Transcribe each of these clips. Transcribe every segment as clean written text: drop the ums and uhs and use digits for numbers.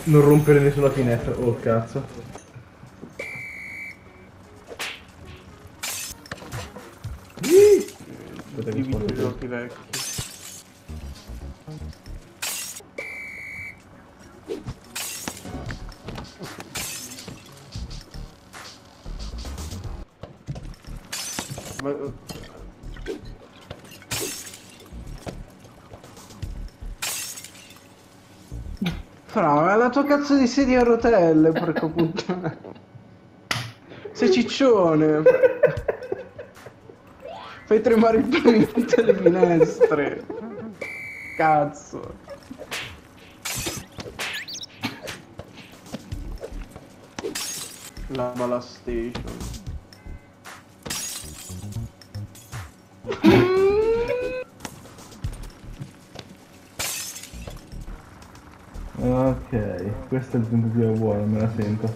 Non rompere nessuna finestra. Oh cazzo. Aspetta che I sposto videogiochi questo. vecchi. Ma... Fra, ma è la tua cazzo di sedia a rotelle, porco puttana. Sei ciccione. Fai tremare il pavimento e le finestre. Cazzo. La bala station. Ok, questo è il tentativo buono, me la sento.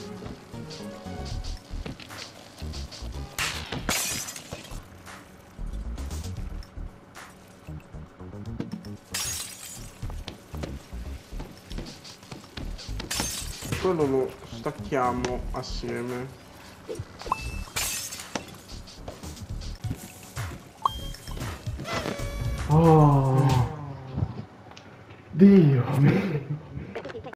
Quello lo stacchiamo assieme. Oh, Dio mio.